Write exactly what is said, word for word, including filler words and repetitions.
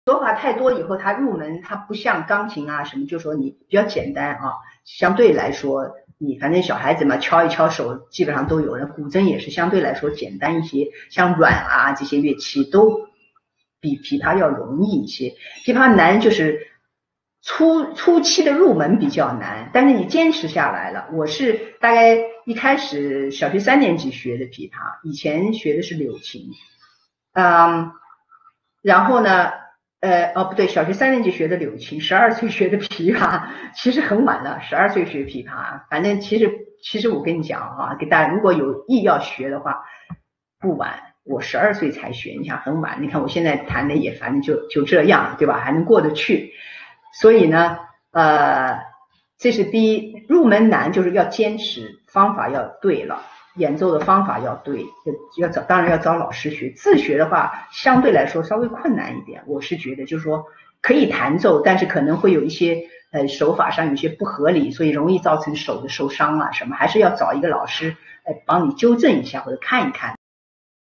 手法太多以后，它入门它不像钢琴啊什么，就说你比较简单啊，相对来说你反正小孩子嘛，敲一敲手基本上都有人。古筝也是相对来说简单一些，像阮啊这些乐器都比琵琶要容易一些。琵琶难就是初初期的入门比较难，但是你坚持下来了。我是大概一开始小学三年级学的琵琶，以前学的是柳琴，嗯，然后呢，呃，哦不对，小学三年级学的柳琴，十二岁学的琵琶，其实很晚了，十二岁学琵琶，反正其实其实我跟你讲啊，给大家如果有意要学的话，不晚，我十二岁才学，你想很晚，你看我现在弹的也反正就就这样，对吧？还能过得去，所以呢，呃，这是第一，入门难就是要坚持，方法要对了。演奏的方法要对，要找当然要找老师学。自学的话，相对来说稍微困难一点。我是觉得，就是说可以弹奏，但是可能会有一些呃手法上有些不合理，所以容易造成手的受伤啊什么，还是要找一个老师来帮你纠正一下或者看一看。